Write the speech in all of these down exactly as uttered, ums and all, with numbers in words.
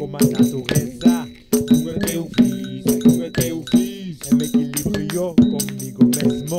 como a natureza. Nunca que eu fiz, nunca que eu fiz, é me equilibrio comigo mesmo.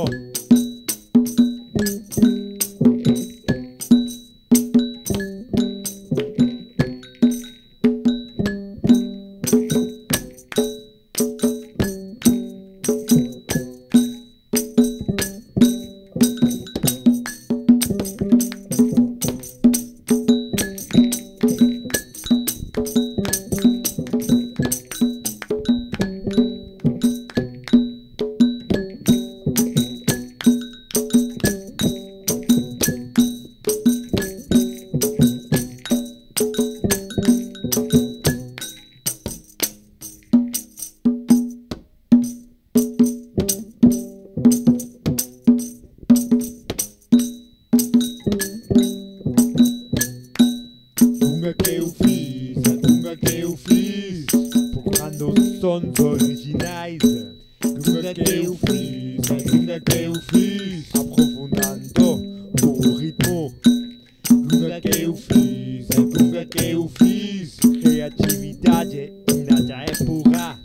Nunca que eu fiz, nunca que eu fiz, procurando sons originais. Nunca que eu fiz, nunca que eu fiz, aprofundando o ritmo. Nunca que eu fiz, nunca que eu fiz, criatividade nada é pura.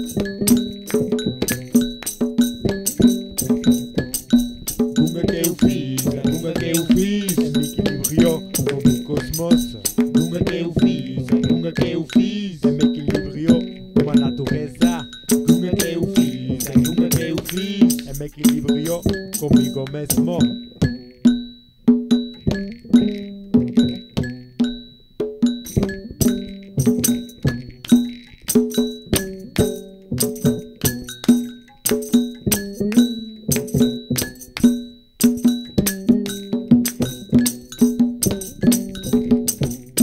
Nunca que eu fiz, nunca que eu fiz, me equilibrio como o cosmos. Nunca que eu fiz, nunca que eu fiz, é me equilibrio como a natureza. Nunca que eu fiz, nunca que eu fiz, é me equilibrio comigo mesmo.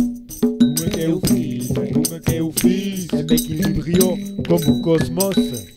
Eu fiz, nunca que eu fiz, é me equilibrio como o cosmos.